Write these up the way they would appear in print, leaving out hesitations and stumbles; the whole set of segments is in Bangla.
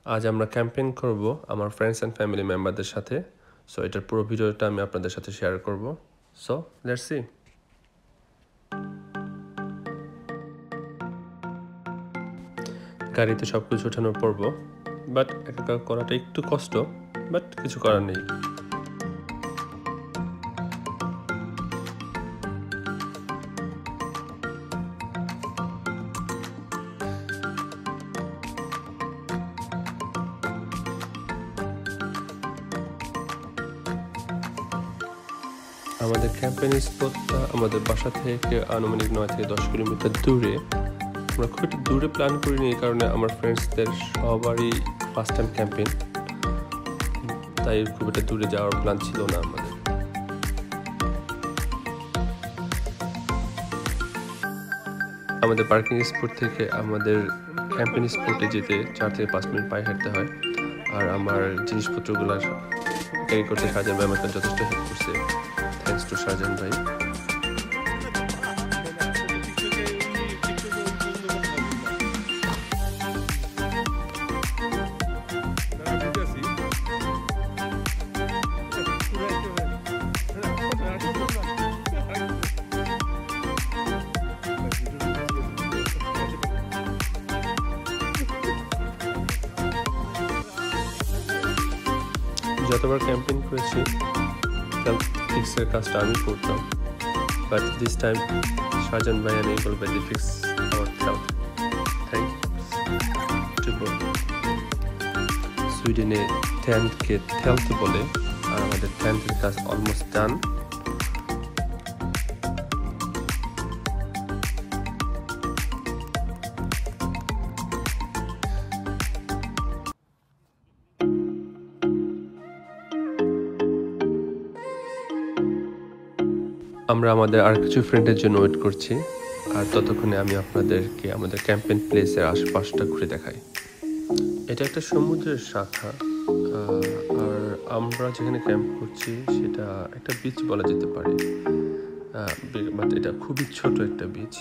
আজ আমরা ক্যাম্পেইন করব আমার ফ্রেন্ডস এন্ড ফ্যামিলি মেম্বারদের সাথে। সো এটার পুরো ভিডিওটা আমি আপনাদের সাথে শেয়ার করব। So let's see. গাড়িতে সব কিছু ওঠানোর পর্ব, বাট একা করাটা একটু কষ্ট, বাট কিছু করার নেই। আমাদের ক্যাম্পেইন স্পটটা আমাদের বাসা থেকে আনুমানিক 9 থেকে 10 কিলোমিটার দূরে। আমরা খুব একটু দূরে প্ল্যান করিনি, এই কারণে আমার ফ্রেন্ডসদের সবারই ফার্স্ট টাইম ক্যাম্পেইন, তাই খুব একটা দূরে যাওয়ার প্ল্যান ছিল না আমাদের। আমাদের পার্কিং স্পট থেকে আমাদের ক্যাম্পেইন স্পটে যেতে 4 থেকে 5 মিনিট পায়ে হাঁটতে হয়। আর আমার জিনিসপত্রগুলো ক্যারি করতে সাজান ভাই আমাকে যথেষ্ট হেল্প করছে। থ্যাংকস টু সাজান ভাই। যতবার ক্যাম্পেইন করেছি হেলথ ফিক্সের কাজটা আমি করতাম, বাট দিস টাইম সার্জন ভাই enable by the fix our health. Thanks to সুইডেনে টেন্টকে হেলথ বলে, আর আমাদের টেন্টের কাজ অলমোস্ট ডান। আমরা আমাদের আর কিছু ফ্রেন্ডের জন্য ওয়েট করছি, আর ততক্ষণে আমি আপনাদেরকে আমাদের ক্যাম্পেইন প্লেসের আশপাশটা ঘুরে দেখাই। এটা একটা সমুদ্রের শাখা, আর আমরা যেখানে ক্যাম্প করছি সেটা একটা বিচ বলা যেতে পারে, বাট এটা খুবই ছোট একটা বিচ।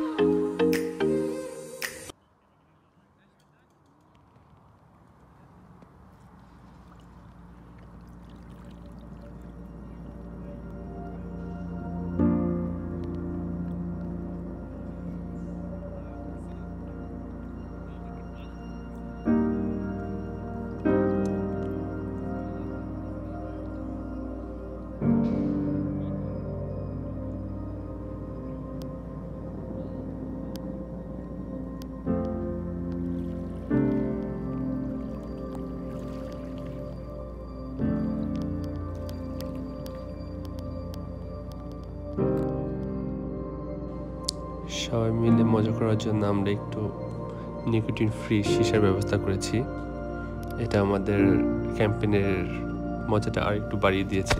সবাই মিলে মজা করার জন্য আমরা একটু নিকোটিন ফ্রি শিশার ব্যবস্থা করেছি। এটা আমাদের ক্যাম্পেইনের মজাটা আর একটু বাড়িয়ে দিয়েছে।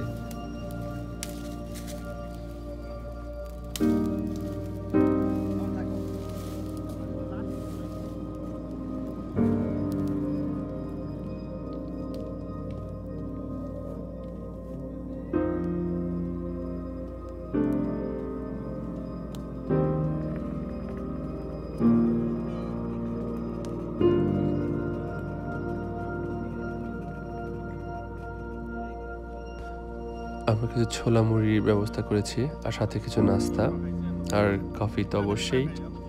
আমরা কিছু ছোলা মুড়ির ব্যবস্থা করেছি, আর সাথে কিছু নাস্তা আর কফি তো অবশ্যই।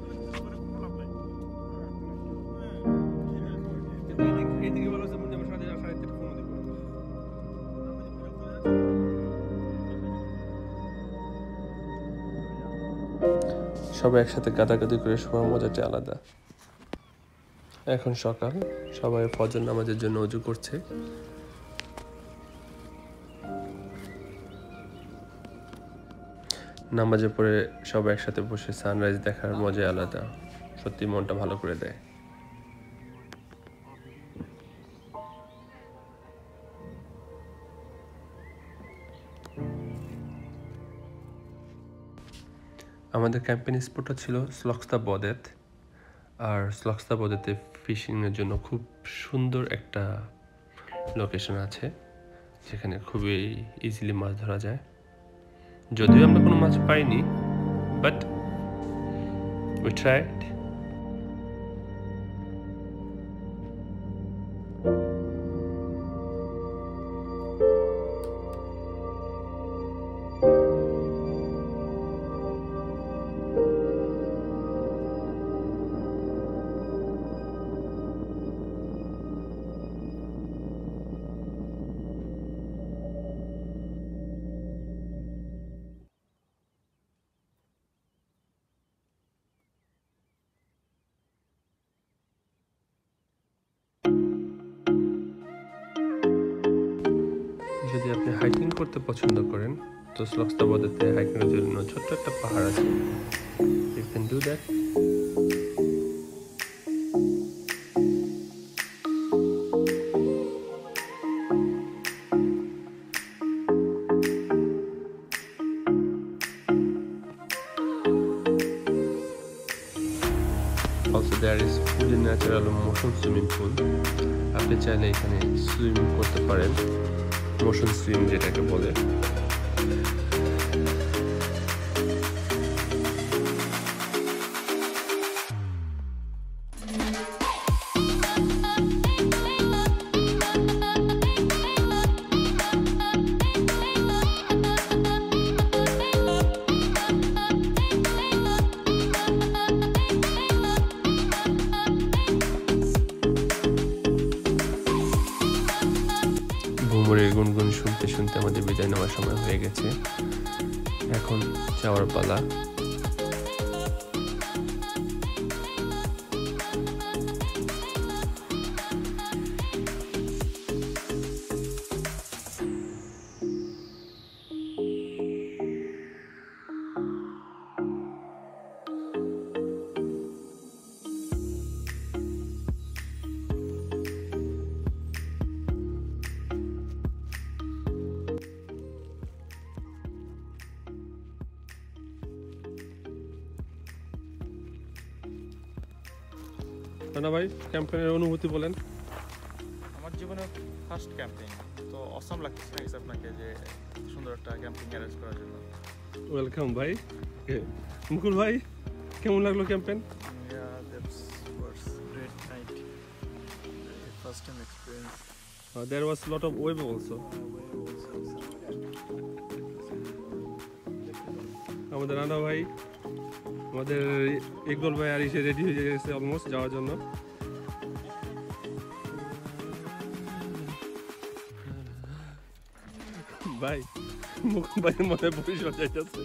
সবাই একসাথে গাদাগাদি করে শোয়ার মজাটা আলাদা। এখন সকাল, সবাই ফজর নামাজের জন্য ওযু করছে। নামাজের পরে সবাই একসাথে বসে সানরাইজ দেখার মজা আলাদা, সত্যি মনটা ভালো করে দেয়। আমাদের ক্যাম্পেইন স্পটটা ছিল স্লক্সতাবদেত, আর স্লক্সতাবদেতে ফিশিংয়ের জন্য খুব সুন্দর একটা লোকেশন আছে, যেখানে খুবই ইজিলি মাছ ধরা যায়। যদিও আমরা কোনো মাছ পাইনি, বাট উই ট্রাইড। যদি আপনি হাইকিং করতে পছন্দ করেন তো স্লক্সতাবদাতে হাইকিংয়ের জন্য ছোট্ট একটা পাহাড় আছে, you can do that. Also there is fully natural motion swimming pool. আপনি চাইলে এখানে সুইমিং করতে পারেন, মোশন সুইম যেটাকে বলে। ভ্রমরের গুনগুন শুনতে শুনতে আমাদের বিদায় নেওয়ার সময় হয়ে গেছে, এখন যাওয়ার পালা। রানা ভাই, ক্যাম্পেইনের অনুভূতি বলেন। আমার জীবনে ফার্স্ট ক্যাম্পিং, তো অসম লাগতেছে নাকি আপনাকে যে সুন্দর একটা ক্যাম্পিং অ্যারেঞ্জ করার জন্য। ওয়েলকাম ভাই। মুকুল ভাই, কেমন লাগলো campaign? Great night. First time experience. There was a lot of wave also. আমাদের রানা ভাই, আমাদের ইকবাল ভাই আর এসে রেডি হয়ে গেছে অলমোস্ট যাওয়ার জন্য। ভাই, মুকুল ভাইয়ের মনে পরিষদ যাইতেছে।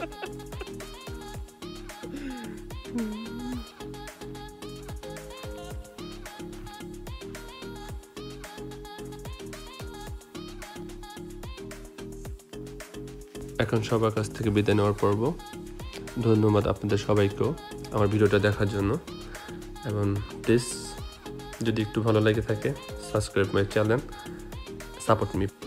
এখন সবার কাছ থেকে বিদায় নেওয়ার পর্ব। ধন্যবাদ আপনাদের সবাইকেও আমার ভিডিওটা দেখার জন্য, এবং প্লিজ যদি একটু ভালো লেগে থাকে subscribe my channel, support me.